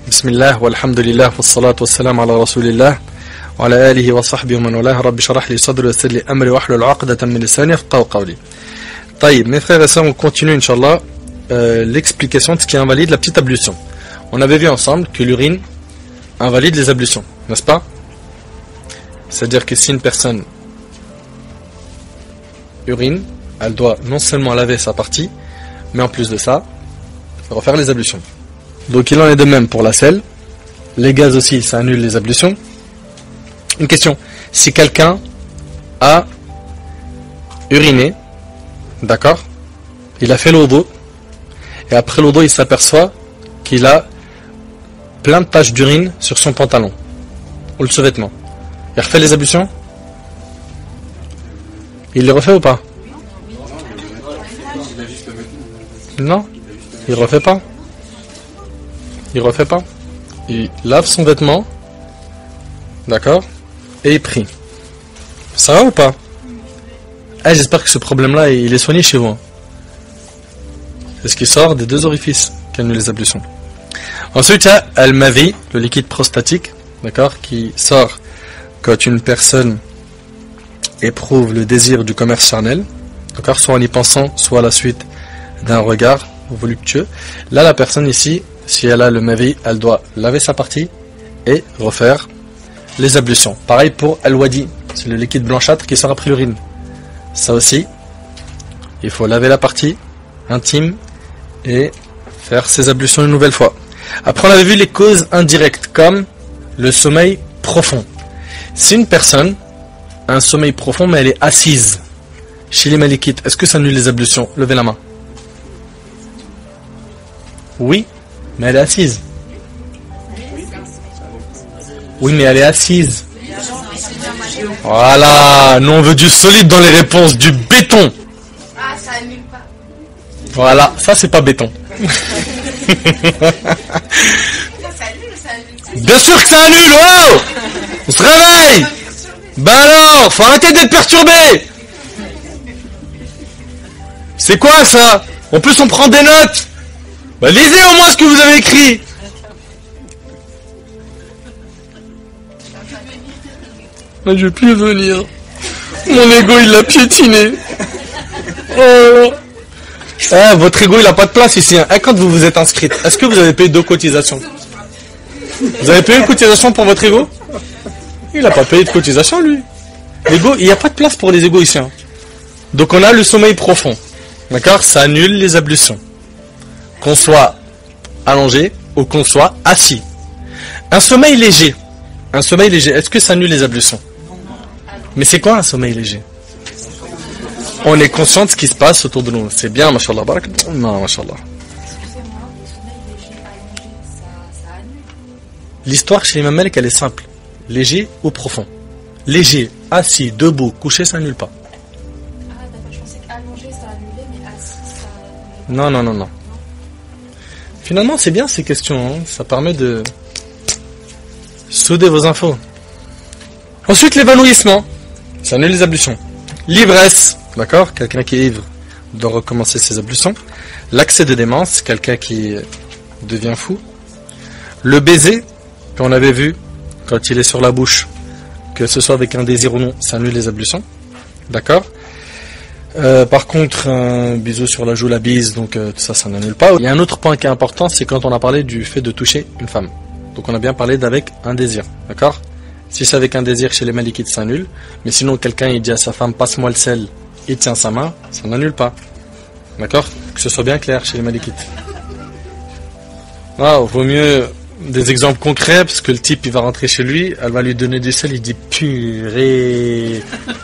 Bismillah, walhamdulillah, wassalatu wassalamu ala rasulillah, wa ala alihi wa sahbihi wa man walah, rabbi sharah li sadri wa yassir li amri wa hlul 'uqdatan min lisani yafqahu qawli. Taïb, mes frères et sœurs, on continue, Inch'Allah, l'explication de ce qui invalide la petite ablution. On avait vu ensemble que l'urine invalide les ablutions, n'est-ce pas? C'est-à-dire que si une personne urine, elle doit non seulement laver sa partie, mais en plus de ça, refaire les ablutions. Donc il en est de même pour la selle. Les gaz aussi, ça annule les ablutions. Une question, si quelqu'un a uriné, d'accord, il a fait l'odo, et après l'odo il s'aperçoit qu'il a plein de taches d'urine sur son pantalon, ou le sous-vêtement. Il refait les ablutions? Il les refait ou pas? Non, il refait pas. Il refait pas. Il lave son vêtement, d'accord, et il prie. Ça va ou pas? Ah, j'espère que ce problème-là, il est soigné chez vous. C'est ce qui sort des deux orifices qui annulent les ablutions. Ensuite, il y a al-mavi, le liquide prostatique, d'accord, qui sort quand une personne éprouve le désir du commerce charnel, d'accord, soit en y pensant, soit à la suite d'un regard voluptueux. Là, la personne ici, si elle a le mavi, elle doit laver sa partie et refaire les ablutions. Pareil pour al-wadi, c'est le liquide blanchâtre qui sort après l'urine. Ça aussi, il faut laver la partie intime et faire ses ablutions une nouvelle fois. Après, on avait vu les causes indirectes, comme le sommeil profond. Si une personne a un sommeil profond, mais elle est assise, chez les malikites, est-ce que ça annule les ablutions? Levez la main. Oui, mais elle est assise. Oui, mais elle est assise. Voilà, nous on veut du solide dans les réponses, du béton. Ah, ça annule pas. Voilà, ça c'est pas béton. Bien sûr que ça annule, oh! On se réveille! Ben alors, faut arrêter d'être perturbé! C'est quoi ça? En plus on prend des notes! Bah lisez au moins ce que vous avez écrit! Ah, je vais plus venir. Mon ego il l'a piétiné. Oh. Ah, votre ego il a pas de place ici. Hein. Et quand vous vous êtes inscrite, est-ce que vous avez payé 2 cotisations? Vous avez payé une cotisation pour votre ego? Il a pas payé de cotisation lui. L'ego, il n'y a pas de place pour les égos ici. Hein. Donc on a le sommeil profond. D'accord? Ça annule les ablutions. Qu'on soit allongé ou qu'on soit assis. Un sommeil léger. Un sommeil léger, est-ce que ça annule les ablutions? Mais c'est quoi un sommeil léger? On est conscient de ce qui se passe autour de nous. C'est bien, mashallah, barak. Non, mashallah. L'histoire chez l'imam Malik, elle est simple. Léger ou profond? Léger, assis, debout, couché, ça annule pas. Ah, d'accord, je pensais qu'allonger ça annulait, mais assis ça... Non, non, non, non. Finalement, c'est bien ces questions. Hein. Ça permet de souder vos infos. Ensuite, l'évanouissement. Ça annule les ablutions. L'ivresse. D'accord? Quelqu'un qui est ivre doit recommencer ses ablutions. L'accès de démence. Quelqu'un qui devient fou. Le baiser, qu'on avait vu quand il est sur la bouche, que ce soit avec un désir ou non, ça annule les ablutions. D'accord? Par contre, un bisou sur la joue, la bise, donc tout ça, ça n'annule pas. Il y a un autre point qui est important, c'est quand on a parlé du fait de toucher une femme. Donc on a bien parlé d'avec un désir. D'accord? Si c'est avec un désir chez les malikites, ça annule. Mais sinon, quelqu'un il dit à sa femme, passe-moi le sel, il tient sa main, ça n'annule pas. D'accord? Que ce soit bien clair chez les malikites. Wow, vaut mieux des exemples concrets, parce que le type il va rentrer chez lui, elle va lui donner du sel, il dit purée.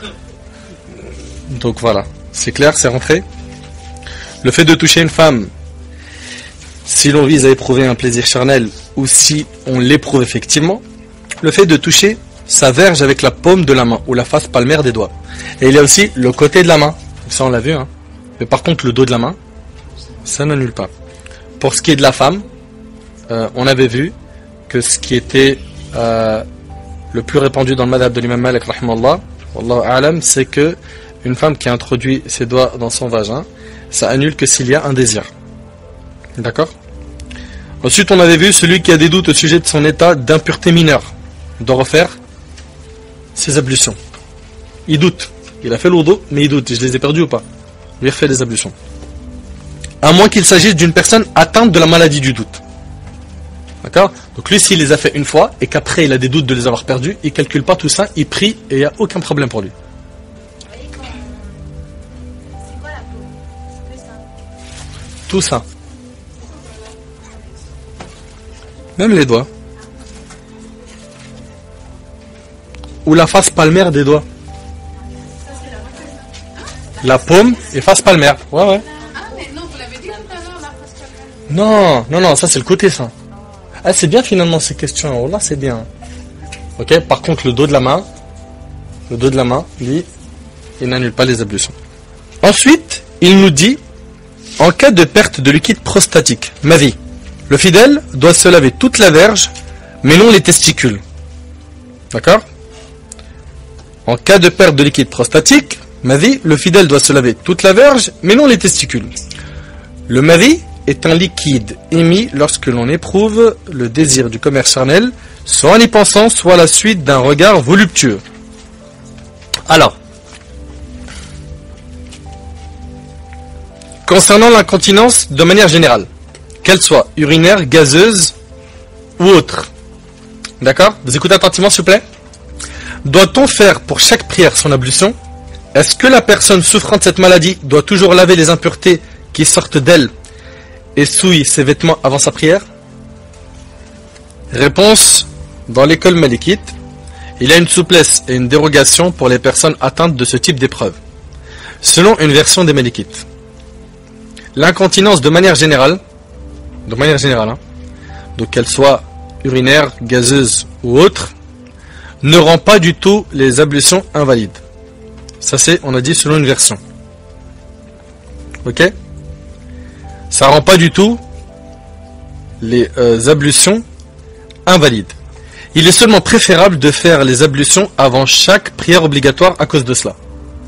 Donc voilà, c'est clair, c'est rentré. Le fait de toucher une femme, si l'on vise à éprouver un plaisir charnel, ou si on l'éprouve effectivement, le fait de toucher sa verge avec la paume de la main, ou la face palmaire des doigts. Et il y a aussi le côté de la main, ça on l'a vu, hein. Mais par contre le dos de la main, ça n'annule pas. Pour ce qui est de la femme, on avait vu que ce qui était le plus répandu dans le madhab de l'imam Malik, rahimallah, wallahu a'lam, c'est que une femme qui introduit ses doigts dans son vagin, ça annule que s'il y a un désir. D'accord? Ensuite, on avait vu celui qui a des doutes au sujet de son état d'impureté mineure. Il doit refaire ses ablutions. Il doute. Il a fait l'odo, mais il doute. Je les ai perdus ou pas? Il refait des ablutions. À moins qu'il s'agisse d'une personne atteinte de la maladie du doute. D'accord? Donc lui, s'il les a fait une fois, et qu'après il a des doutes de les avoir perdus, il ne calcule pas tout ça, il prie, et il n'y a aucun problème pour lui. C'est quoi la peau? Tout ça. Même les doigts. Ou la face palmaire des doigts. La paume et face palmaire. Ouais, ouais. Ah, mais non, vous l'avez dit tout à l'heure, la face palmaire. Non, ça c'est le côté ça. Ah, c'est bien finalement ces questions. Oh là, c'est bien. Ok, par contre, le dos de la main, lui, il n'annule pas les ablutions. Ensuite, il nous dit, en cas de perte de liquide prostatique, ma vie, le fidèle doit se laver toute la verge, mais non les testicules. D'accord? En cas de perte de liquide prostatique, mavi, le fidèle doit se laver toute la verge, mais non les testicules. Le mavi est un liquide émis lorsque l'on éprouve le désir du commerce charnel, soit en y pensant, soit à la suite d'un regard voluptueux. Alors, concernant l'incontinence de manière générale, qu'elle soit urinaire, gazeuse ou autre. D'accord? Vous écoutez attentivement s'il vous plaît? Doit-on faire pour chaque prière son ablution? Est-ce que la personne souffrant de cette maladie doit toujours laver les impuretés qui sortent d'elle et souiller ses vêtements avant sa prière? Réponse, dans l'école malikite, il y a une souplesse et une dérogation pour les personnes atteintes de ce type d'épreuve. Selon une version des malikites, l'incontinence de manière générale, donc qu'elle soit urinaire, gazeuse ou autre, ne rend pas du tout les ablutions invalides. Ça c'est, on a dit, selon une version. Ok? Ça rend pas du tout les ablutions invalides. Il est seulement préférable de faire les ablutions avant chaque prière obligatoire à cause de cela.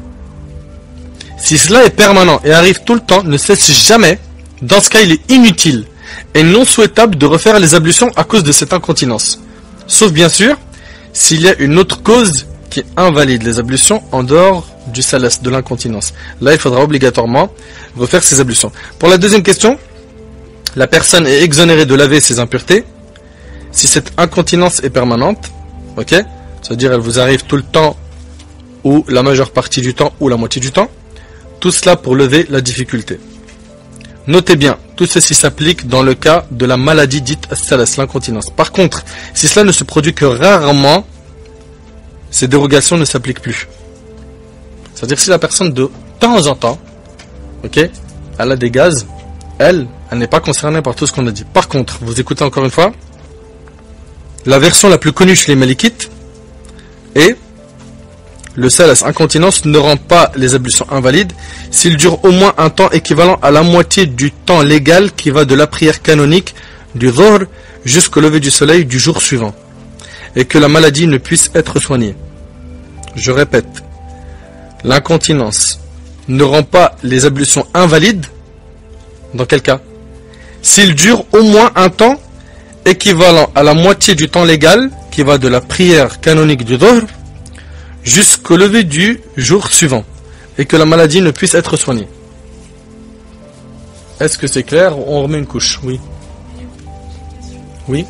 Si cela est permanent et arrive tout le temps, ne cesse jamais, dans ce cas il est inutile et non souhaitable de refaire les ablutions à cause de cette incontinence. Sauf bien sûr, s'il y a une autre cause qui invalide les ablutions en dehors du salas, de l'incontinence. Là, il faudra obligatoirement refaire ses ablutions. Pour la deuxième question, la personne est exonérée de laver ses impuretés si cette incontinence est permanente, ok? C'est-à-dire elle vous arrive tout le temps ou la majeure partie du temps ou la moitié du temps. Tout cela pour lever la difficulté. Notez bien, tout ceci s'applique dans le cas de la maladie dite salas, l'incontinence. Par contre, si cela ne se produit que rarement, ces dérogations ne s'appliquent plus. C'est-à-dire si la personne de temps en temps, ok, elle a des gaz, elle n'est pas concernée par tout ce qu'on a dit. Par contre, vous écoutez encore une fois, la version la plus connue chez les malikites est le salas, incontinence, ne rend pas les ablutions invalides s'il dure au moins un temps équivalent à la moitié du temps légal qui va de la prière canonique du dhuhr jusqu'au lever du soleil du jour suivant et que la maladie ne puisse être soignée. Je répète, l'incontinence ne rend pas les ablutions invalides. Dans quel cas? S'il dure au moins un temps équivalent à la moitié du temps légal qui va de la prière canonique du dhuhr jusqu'au lever du jour suivant et que la maladie ne puisse être soignée. Est-ce que c'est clair? On remet une couche. Oui. Oui.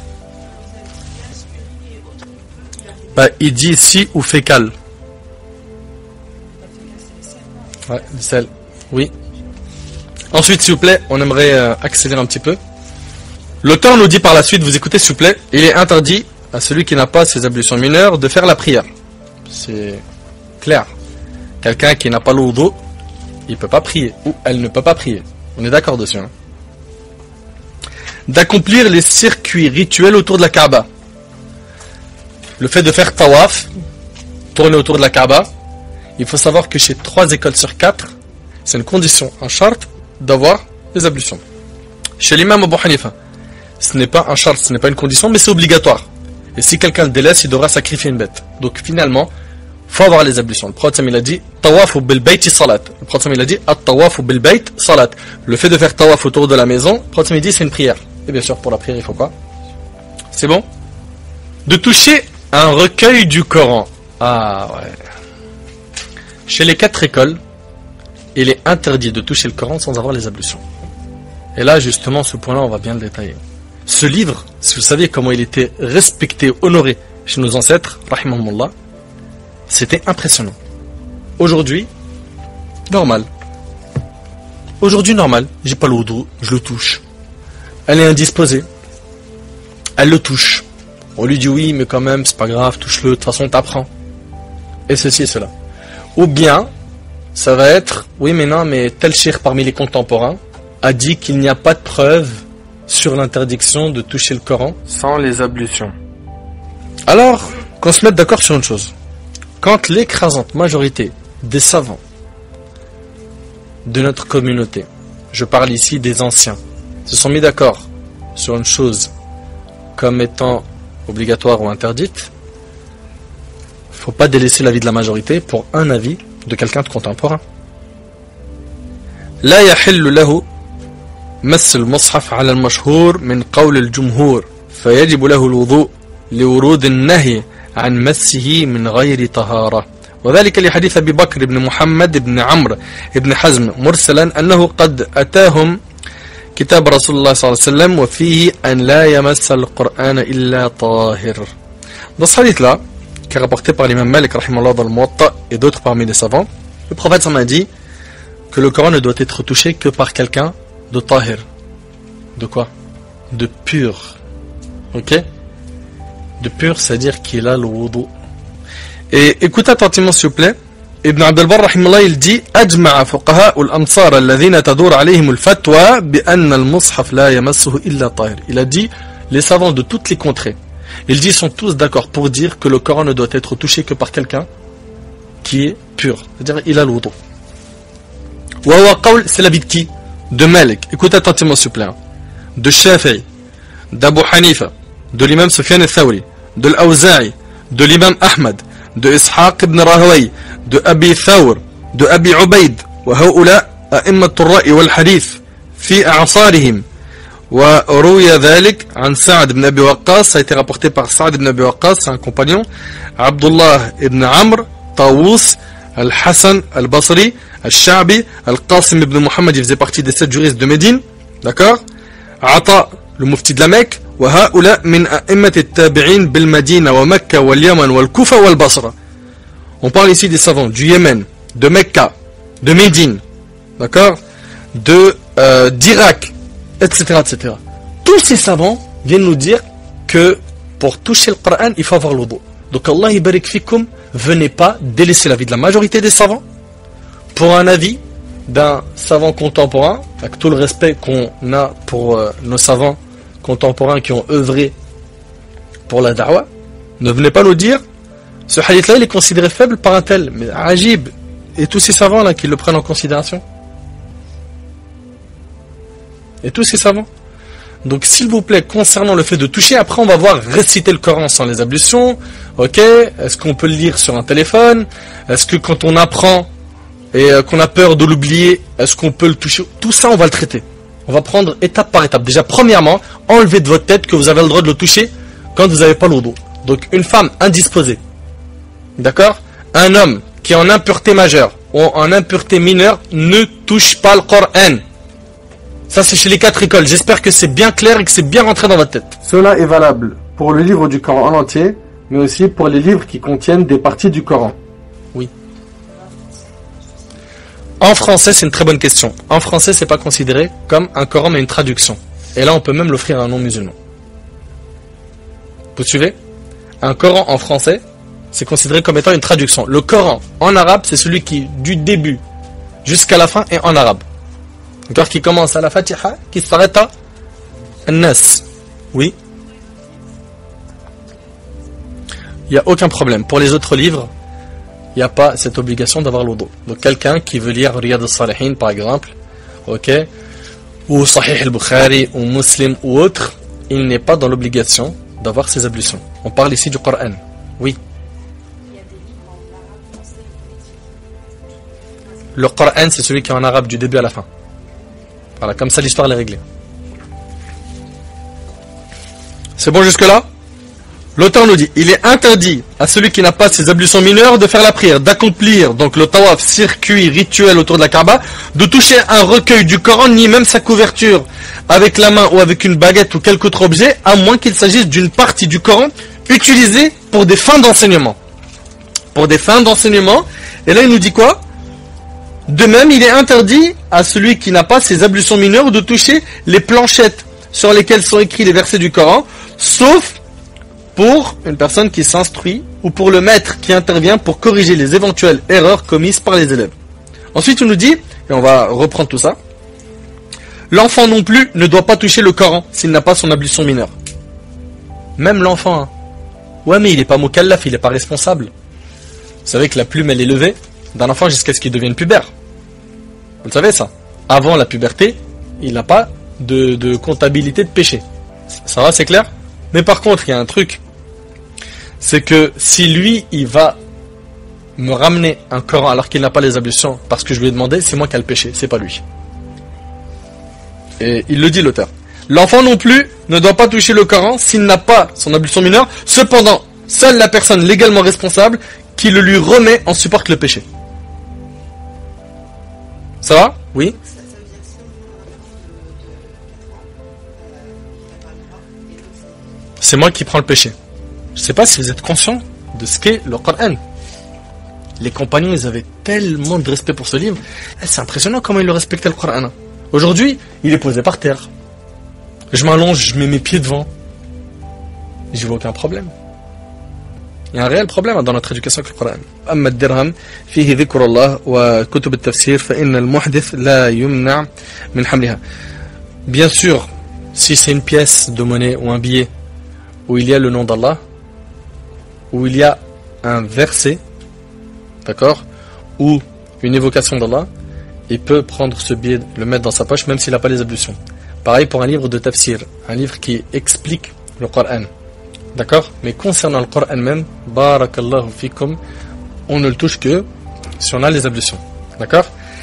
Bah, il dit ici ou fécal. Ouais, du sel. Oui. Ensuite, s'il vous plaît, on aimerait accélérer un petit peu. L'auteur nous dit par la suite, vous écoutez s'il vous plaît, il est interdit à celui qui n'a pas ses ablutions mineures de faire la prière. C'est clair. Quelqu'un qui n'a pas l'eau d'eau, il ne peut pas prier, ou elle ne peut pas prier. On est d'accord dessus. Hein. D'accomplir les circuits rituels autour de la Kaaba. Le fait de faire tawaf, tourner autour de la Kaaba, il faut savoir que chez 3 écoles sur 4, c'est une condition, un charte, d'avoir les ablutions. Chez l'imam Abu Hanifa, ce n'est pas un charte, ce n'est pas une condition, mais c'est obligatoire. Et si quelqu'un le délaisse, il devra sacrifier une bête. Donc finalement, il faut avoir les ablutions. Le prophète il a dit tawafu bil bayti salat. Le prophète il a dit at tawafu bil bayt salat. Le fait de faire tawaf autour de la maison, le prophète il dit c'est une prière. Et bien sûr, pour la prière, il faut quoi? C'est bon? De toucher un recueil du Coran. Ah ouais. Chez les 4 écoles, il est interdit de toucher le Coran sans avoir les ablutions. Et là, justement, ce point-là, on va bien le détailler. Ce livre, si vous saviez comment il était respecté, honoré chez nos ancêtres, rahimahumullah, c'était impressionnant. Aujourd'hui, normal. Aujourd'hui, normal. J'ai pas le wudu, je le touche. Elle est indisposée. Elle le touche. On lui dit oui, mais quand même, c'est pas grave, touche-le, de toute façon, t'apprends. Et ceci et cela. Ou bien, ça va être, oui, mais non, mais tel cheikh parmi les contemporains a dit qu'il n'y a pas de preuve sur l'interdiction de toucher le Coran sans les ablutions. Alors, qu'on se mette d'accord sur une chose. Quand l'écrasante majorité des savants de notre communauté, je parle ici des anciens, se sont mis d'accord sur une chose comme étant obligatoire ou interdite, il ne faut pas délaisser l'avis de la majorité pour un avis de quelqu'un de contemporain. لا يحل له مس المصحف على المشهور من قول الجمهور فيجب له الوضوء لورود النهي عن مسه من غير طهارة وذلك لحديث أبي بكر بن محمد بن عمرو بن حزم مرسلا أنه قد أتاهم كتاب رسول الله صلى الله عليه وسلم وفيه أن لا يمس القرآن إلا طاهر. Dans ce hadith-là, qui est rapporté par l'imam Malik rahimahullah dans le Muwatta et d'autres parmi les savants, le prophète s'en a dit que le Coran ne doit être touché que par quelqu'un de tahir. De quoi? De pur. Ok? De pur, c'est-à-dire qu'il a le wudu. Et écoutez attentivement s'il vous plaît. Ibn Abd al-Barr rahimahullah il dit أجمع فقهاء الأمصار الذين تدور عليهم الفتوى بأن المصحف لا يمسه إلا طاهر. Il a dit les savants de toutes les contrées. Il dit sont tous d'accord pour dire que le Coran ne doit être touché que par quelqu'un qui est pur. C'est-à-dire il a le wudu. C'est l'avis de qui? De Malik. Écoutez attentivement s'il vous plaît. De Shafi'i, d'Abu Hanifa, de l'imam Sufyan al-Thawri, de l'Awza'i, de l'imam Ahmad, de Ishaq ibn Rahawai, de Abi Thawr, de Abi Ubaid, وهؤلاء أئمة الرأي والحديث في أعصارهم. وروي ذلك عن سعد بن أبي وقاص, ça a été rapporté par Sa'd ibn Abi Waqqas, c'est un compagnon, Abdullah ibn Amr, Tawus, Al-Hassan Al-Basri, Al-Sha'bi, Al-Qasim ibn Muhammad, il faisait partie des 7 juristes de Médine, d'accord? Ata, le mufti de la Mecque, وهؤلاء من أئمة التابعين بالمدينة ومكة واليمن والكوفة والبصرة. On parle ici des savants du Yémen, de Mecca, de Médine, d'accord? d'Irak, etc., etc. Tous ces savants viennent nous dire que pour toucher le Coran, il faut avoir le wudu. Donc Allah ibarik fikum, venez pas délaisser l'avis de la majorité des savants pour un avis d'un savant contemporain, avec tout le respect qu'on a pour nos savants contemporains qui ont œuvré pour la da'wah. Ne venez pas nous dire ce hadith-là il est considéré faible par un tel, mais ajib, et tous ces savants là qui le prennent en considération. Et tous ces savants. Donc s'il vous plaît, concernant le fait de toucher, après on va voir réciter le Coran sans les ablutions, ok, est-ce qu'on peut le lire sur un téléphone, est-ce que quand on apprend et qu'on a peur de l'oublier, est-ce qu'on peut le toucher, tout ça on va le traiter. On va prendre étape par étape. Déjà premièrement, enlevez de votre tête que vous avez le droit de le toucher quand vous n'avez pas le wudu. Donc une femme indisposée, d'accord, un homme qui est en impureté majeure ou en impureté mineure ne touche pas le Coran. Ça c'est chez les 4 écoles. J'espère que c'est bien clair et que c'est bien rentré dans votre tête. Cela est valable pour le livre du Coran en entier, mais aussi pour les livres qui contiennent des parties du Coran. Oui. En français, c'est une très bonne question. En français, c'est pas considéré comme un Coran, mais une traduction. Et là, on peut même l'offrir à un non-musulman. Vous suivez? Un Coran en français, c'est considéré comme étant une traduction. Le Coran en arabe, c'est celui qui, du début jusqu'à la fin, est en arabe. D'accord, qui commence à la Fatiha, qui s'arrête à An-Nas. Oui. Il n'y a aucun problème. Pour les autres livres, il n'y a pas cette obligation d'avoir l'wudu. Donc quelqu'un qui veut lire Riyad al-Salihin par exemple, ok, ou Sahih al-Bukhari, ou Muslim, ou autre, il n'est pas dans l'obligation d'avoir ses ablutions. On parle ici du Coran. Oui. Le Coran, c'est celui qui est en arabe du début à la fin. Voilà, comme ça l'histoire est réglée. C'est bon jusque-là? L'auteur nous dit, il est interdit à celui qui n'a pas ses ablutions mineures de faire la prière, d'accomplir donc le tawaf, circuit rituel autour de la Kaaba, de toucher un recueil du Coran, ni même sa couverture avec la main ou avec une baguette ou quelque autre objet, à moins qu'il s'agisse d'une partie du Coran utilisée pour des fins d'enseignement. Pour des fins d'enseignement. Et là il nous dit quoi? De même, il est interdit à celui qui n'a pas ses ablutions mineures de toucher les planchettes sur lesquelles sont écrits les versets du Coran, sauf pour une personne qui s'instruit ou pour le maître qui intervient pour corriger les éventuelles erreurs commises par les élèves. Ensuite, il nous dit, et on va reprendre tout ça, l'enfant non plus ne doit pas toucher le Coran s'il n'a pas son ablution mineure. Même l'enfant, hein. Ouais, mais il n'est pas mukallaf, il n'est pas responsable. Vous savez que la plume, elle est levée d'un enfant jusqu'à ce qu'il devienne pubère. Vous le savez ça? Avant la puberté, il n'a pas de comptabilité de péché. Ça va, c'est clair? Mais par contre, il y a un truc, c'est que si lui, il va me ramener un Coran alors qu'il n'a pas les ablutions, parce que je lui ai demandé, c'est moi qui ai le péché, c'est pas lui. Et il le dit l'auteur. L'enfant non plus ne doit pas toucher le Coran s'il n'a pas son ablution mineure. Cependant, seule la personne légalement responsable qui le lui remet en supporte le péché. Ça va? Oui? C'est moi qui prends le péché. Je ne sais pas si vous êtes conscient de ce qu'est le Coran. Les compagnons, ils avaient tellement de respect pour ce livre. C'est impressionnant comment ils le respectaient le Coran. Aujourd'hui, il est posé par terre. Je m'allonge, je mets mes pieds devant. Je vois aucun problème. Il y a un réel problème dans notre éducation avec le Coran. أما الدرهم فيه ذكر الله وكتب التفسير فإن المحدث لا يمنع من حملها. Bien sûr, si c'est une pièce de monnaie ou un billet où il y a le nom d'Allah, où il y a un verset, d'accord, ou une évocation d'Allah, il peut prendre ce billet, le mettre dans sa poche, même s'il n'a pas les ablutions. Pareil pour un livre de tafsir, un livre qui explique le Coran. D'accord? Mais concernant le Coran même, barakallahu fikum, on ne le touche que si on a les ablutions. D'accord?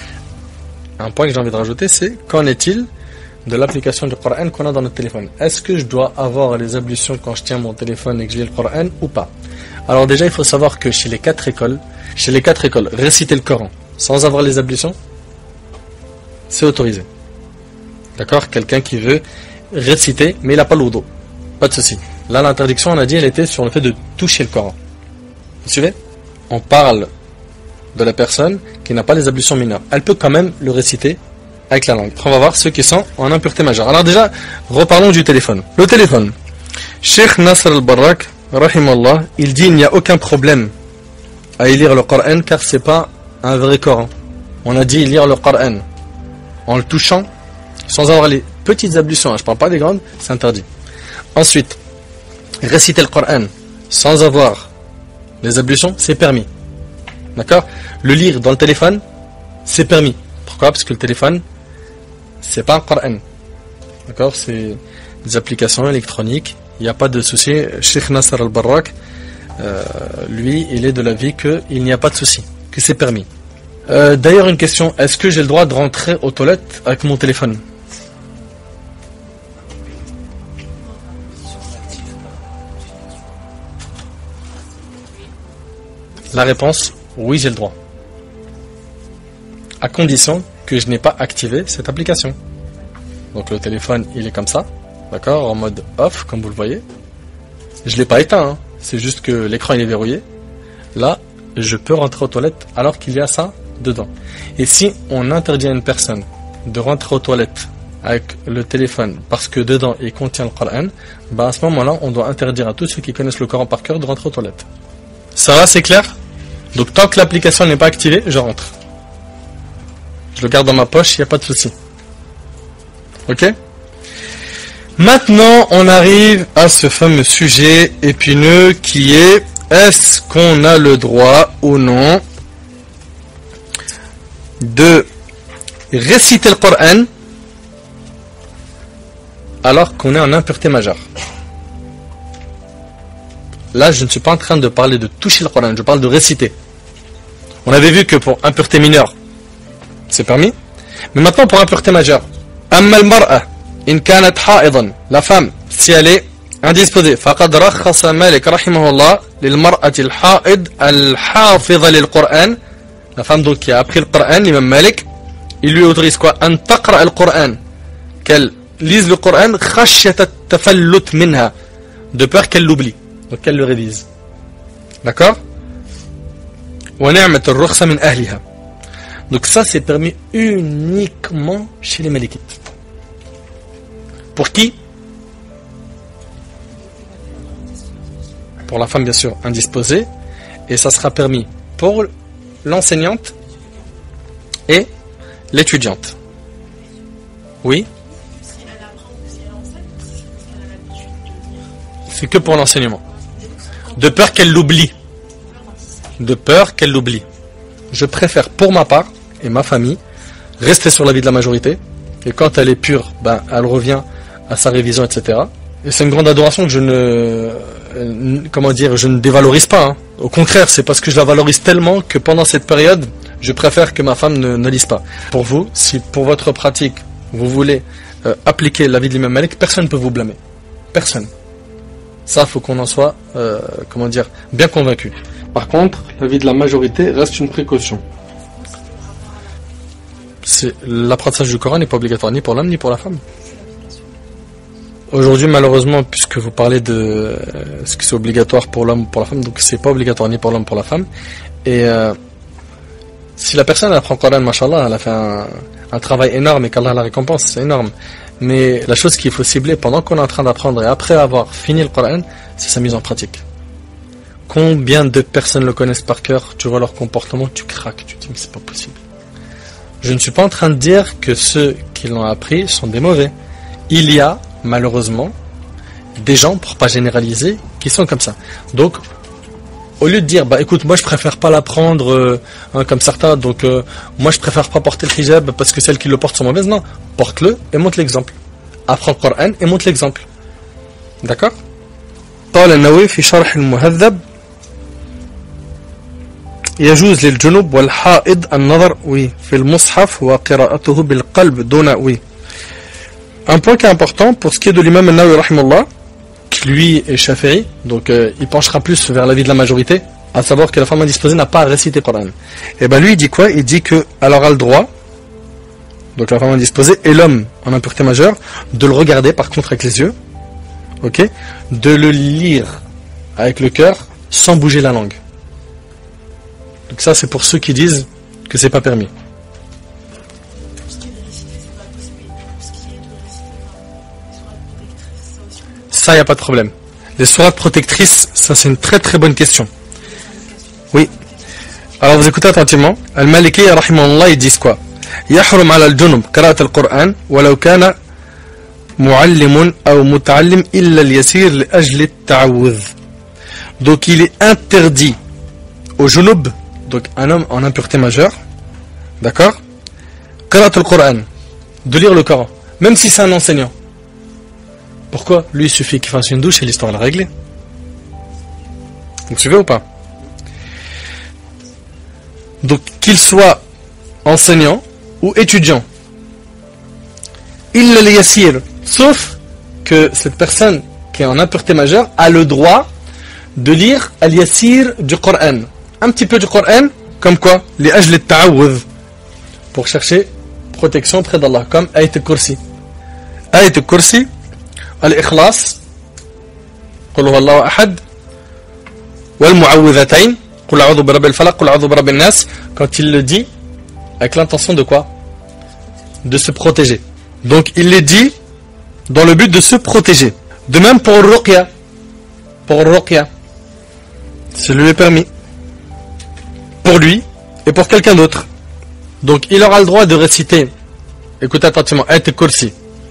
Un point que j'ai envie de rajouter, c'est qu'en est-il de l'application du Coran qu'on a dans notre téléphone? Est-ce que je dois avoir les ablutions quand je tiens mon téléphone et que je lis le Coran ou pas? Alors déjà, il faut savoir que chez les quatre écoles, réciter le Coran sans avoir les ablutions, c'est autorisé. D'accord? Quelqu'un qui veut réciter, mais il n'a pas l'oudou. Pas de souci. Là, l'interdiction, on a dit, elle était sur le fait de toucher le Coran. Vous suivez? On parle de la personne qui n'a pas les ablutions mineures. Elle peut quand même le réciter avec la langue. On va voir ceux qui sont en impureté majeure. Alors déjà, reparlons du téléphone. Le téléphone. Cheikh Nasr al-Barrak, rahimallah, il dit il n'y a aucun problème à y lire le Coran car c'est pas un vrai Coran. On a dit lire le Coran en le touchant sans avoir les petites ablutions. Je ne parle pas des grandes, c'est interdit. Ensuite, réciter le Coran sans avoir les ablutions, c'est permis. D'accord? Le lire dans le téléphone, c'est permis. Pourquoi? Parce que le téléphone, c'est pas un Coran. D'accord? C'est des applications électroniques. Il n'y a pas de souci. Cheikh Nasr al-Barrak, lui, il est de l'avis qu'il n'y a pas de souci, que c'est permis. D'ailleurs, une question. Est-ce que j'ai le droit de rentrer aux toilettes avec mon téléphone? La réponse, oui, j'ai le droit. À condition que je n'ai pas activé cette application. Donc le téléphone, il est comme ça, d'accord, en mode off, comme vous le voyez. Je ne l'ai pas éteint, hein. C'est juste que l'écran il est verrouillé. Là, je peux rentrer aux toilettes alors qu'il y a ça dedans. Et si on interdit à une personne de rentrer aux toilettes avec le téléphone parce que dedans il contient le Coran, à ce moment-là, on doit interdire à tous ceux qui connaissent le Coran par cœur de rentrer aux toilettes. Ça va, c'est clair? Donc tant que l'application n'est pas activée, je rentre. Je le garde dans ma poche, il n'y a pas de souci. Ok? Maintenant, on arrive à ce fameux sujet épineux qui est: est-ce qu'on a le droit ou non de réciter le Coran alors qu'on est en impureté majeure? Là, je ne suis pas en train de parler de toucher le Coran, je parle de réciter. On avait vu que pour impureté mineure, c'est permis. Mais maintenant, pour impureté majeure, amma al-mar'a in kanat ha'idan, la femme, si elle est indisposé. فقد رخص مالك رحمه الله للمرأة الحائض الحافظة للقرآن. La femme donc qui a appris le Coran, l'imam Malik, il lui autorise quoi? أن تقرأ القرآن, qu'elle lise le Coran خشية التفلت منها, de peur qu'elle l'oublie, donc qu'elle le révise. D'accord? ونعمة الرخصة من أهلها. Donc ça c'est permis uniquement chez les Malikites. Pour qui? Pour la femme bien sûr indisposée, et ça sera permis pour l'enseignante et l'étudiante. Oui? C'est que pour l'enseignement. De peur qu'elle l'oublie. De peur qu'elle l'oublie. Je préfère pour ma part et ma famille rester sur l'avis de la majorité, et quand elle est pure, ben, elle revient à sa révision, etc. Et c'est une grande adoration que je ne dévalorise pas, hein. Au contraire, c'est parce que je la valorise tellement que pendant cette période, je préfère que ma femme ne lise pas. Pour vous, si pour votre pratique, vous voulez appliquer l'avis de l'imam Malik, personne ne peut vous blâmer. Personne. Ça, faut qu'on en soit, bien convaincu. Par contre, l'avis de la majorité reste une précaution. L'apprentissage du Coran n'est pas obligatoire ni pour l'homme ni pour la femme. Aujourd'hui, malheureusement, puisque vous parlez de ce que c'est obligatoire pour l'homme ou pour la femme, donc c'est pas obligatoire ni pour l'homme ni pour la femme. Et si la personne elle apprend le Coran, machallah, elle a fait un travail énorme et qu'Allah la récompense, c'est énorme. Mais la chose qu'il faut cibler pendant qu'on est en train d'apprendre et après avoir fini le Coran, c'est sa mise en pratique. Combien de personnes le connaissent par cœur, tu vois leur comportement, tu craques, tu te dis mais c'est pas possible. Je ne suis pas en train de dire que ceux qui l'ont appris sont des mauvais. Il y a malheureusement des gens, pour pas généraliser, qui sont comme ça. Donc au lieu de dire bah écoute, moi je préfère pas l'apprendre comme certains, donc moi je préfère pas porter le hijab parce que celles qui le portent sont mauvaises, non, porte-le et montre l'exemple. Apprends le Coran et montre l'exemple. D'accord? قال النووي في شرح المهذب يجوز للجنوب والحائض النظر في المصحف وقراءته بالقلب دون. Un point qui est important pour ce qui est de l'imam al-Nawawi rahimahullah, qui lui est Shafi'i, donc il penchera plus vers l'avis de la majorité, à savoir que la femme indisposée n'a pas à réciter le Coran. Et ben lui il dit quoi? Il dit que elle aura le droit, donc la femme indisposée et l'homme en impureté majeure, de le regarder par contre avec les yeux, ok, de le lire avec le cœur sans bouger la langue. Donc ça c'est pour ceux qui disent que c'est pas permis. Ça, il n'y a pas de problème. Les sourates protectrices, ça c'est une très très bonne question. Oui. Alors vous écoutez attentivement. Al-Maliki, rahimahullah, ils disent quoi? يحرم على الجنب قراءة القرآن ولو كان معلم أو متعلم إلا اليسير لأجل التعوذ. Donc il est interdit au junub, donc un homme en impureté majeure, d'accord, قراءة القرآن, de lire le Coran, même si c'est un enseignant. Pourquoi? Lui, il suffit qu'il fasse une douche et l'histoire est réglée. Vous suivez ou pas? Donc, qu'il soit enseignant ou étudiant, il le yassir, sauf que cette personne qui est en impureté majeure a le droit de lire al-yassir du Coran. Un petit peu du Coran, comme quoi? Les ajl al-ta'awudh, pour chercher protection près d'Allah, comme Ayat al-Kursi. Ayat al-Kursi, الإخلاص قل هو الله أحد والمعوذتين قل أعوذ برب الفلق قل أعوذ برب الناس, quand il le dit avec l'intention de quoi? De se protéger. Donc il les dit dans le but de se protéger. De même pour Ruqya. Pour Ruqya, ça lui est permis. Pour lui et pour quelqu'un d'autre. Donc il aura le droit de réciter, écoutez attentivement, Ayat al-Kursi,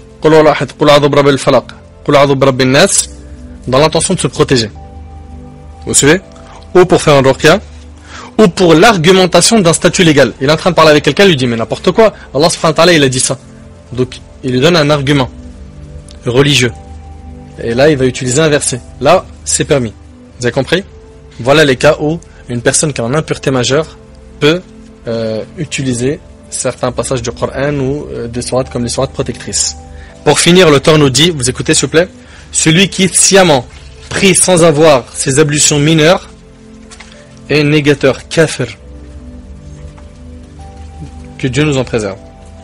dans l'intention de se protéger. Vous suivez? Ou pour faire un ruqya, ou pour l'argumentation d'un statut légal. Il est en train de parler avec quelqu'un, il lui dit mais n'importe quoi, Allah subhanahu wa ta'ala il a dit ça. Donc il lui donne un argument religieux. Et là il va utiliser un verset. Là c'est permis. Vous avez compris? Voilà les cas où une personne qui est en impureté majeure peut utiliser certains passages du Coran ou des sourates comme les sourates protectrices. Pour finir, l'auteur nous dit, vous écoutez s'il vous plaît, celui qui est sciemment pris sans avoir ses ablutions mineures est négateur, kafir. Que Dieu nous en préserve.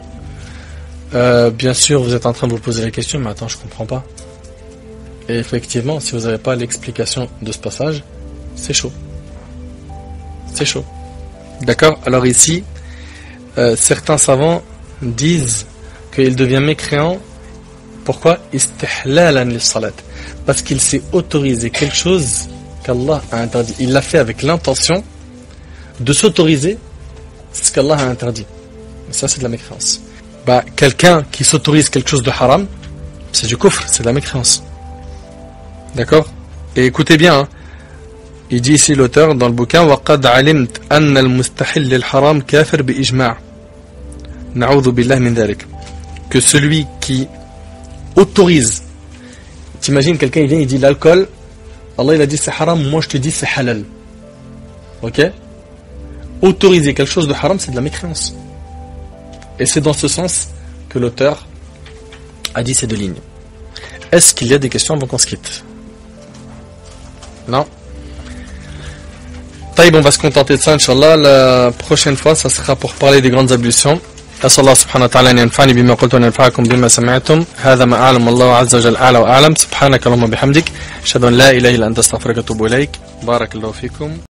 Bien sûr, vous êtes en train de vous poser la question, mais attends, je comprends pas. Et effectivement, si vous n'avez pas l'explication de ce passage, c'est chaud. C'est chaud. D'accord? Alors ici, certains savants disent qu'il devient mécréant. Pourquoi? Istihlalan lis-salat. Parce qu'il s'est autorisé quelque chose qu'Allah a interdit. Il l'a fait avec l'intention de s'autoriser ce qu'Allah a interdit. Et ça, c'est de la mécréance. Quelqu'un qui s'autorise quelque chose de haram, c'est du kufr, c'est de la mécréance. D'accord? Et écoutez bien, hein. Il dit ici l'auteur dans le bouquin وَقَدْ عَلِمْتَ أَنَّ الْمُسْتَحِلِّ الْحَرَامِ كَافِرْ بِإِجْمَعٍ نَعُوذُ بِاللَّهِ مِنْ ذَلِكَ. Que celui qui autorise, t'imagines quelqu'un il vient il dit l'alcool, Allah il a dit c'est haram, moi je te dis c'est halal. Ok? Autoriser quelque chose de haram, c'est de la mécréance. Et c'est dans ce sens que l'auteur a dit ces deux lignes. Est-ce qu'il y a des questions avant qu'on se quitte? Non? Taïb, on va se contenter de ça, Inch'Allah. La prochaine fois, ça sera pour parler des grandes ablutions. أسأل الله سبحانه وتعالى أن ينفعني بما قلت وأن ينفعكم بما سمعتم. هذا ما أعلم الله عز وجل أعلى وأعلم. سبحانك اللهم وبحمدك أشهد أن لا إله إلا أنت أستغفرك وأتوب إليك. بارك الله فيكم.